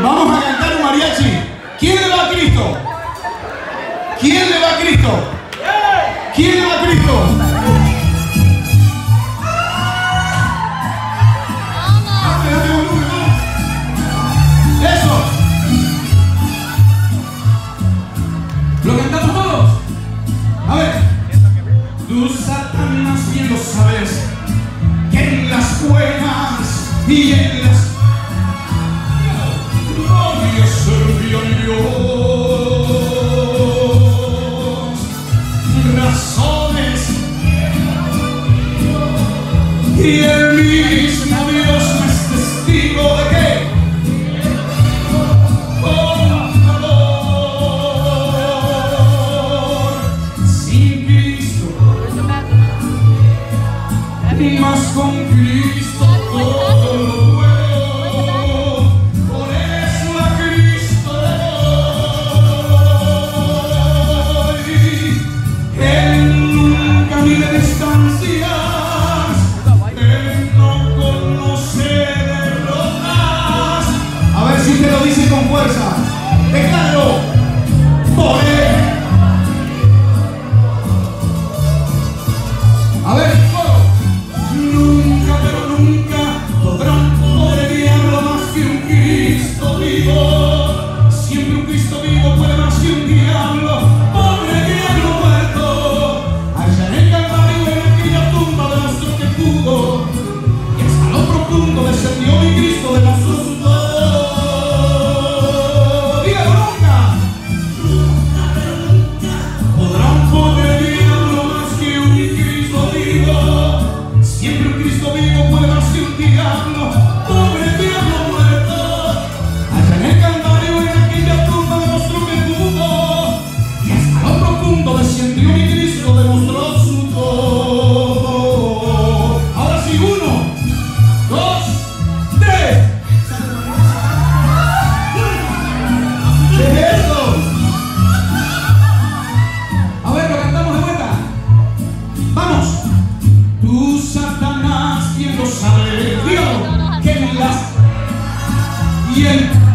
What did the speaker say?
vamos a cantar un mariachi. ¿Quién le va a Cristo? ¿Quién le va a Cristo? ¿Quién le va a Cristo? Eso. ¿Lo cantamos todos? A ver. Tú, Satanás, bien lo sabes, que en las buenas y en las nadie servía a Dios. Razones y el mismo Dios me es testigo de que con valor sin Cristo, más con Cristo todo lo puedo. Por eso a Cristo le doy. Él nunca mide distancias, Él no conoce derrotas. A ver si te lo dice con fuerza. Decláralo. Por Él. A ver. Nunca, pero nunca podrán poder guiarlo más que un Cristo vivo. Siempre un Cristo vivo puede más que un diablo. Pobre diablo muerto. Allá en el Calvario, en aquella tumba, demostró que pudo. Y hasta lo profundo descendió mi Cristo, demostró su poder. Dígalo nunca. Nunca, pero nunca podrán poder guiarlo más que un Cristo vivo. Siempre un Cristo vivo puede más que un diablo, pobre diablo muerto. Allá en el Calvario, en aquella tumba, demostró que pudo. Y hasta lo profundo descendió mi Cristo, demostró su poder. Ahora sí, 1, 2, 3. ¿Qué es esto? A ver, lo cantamos de vuelta. Vamos. Tú, Satanás, bien lo sabes, Dios, que en las y en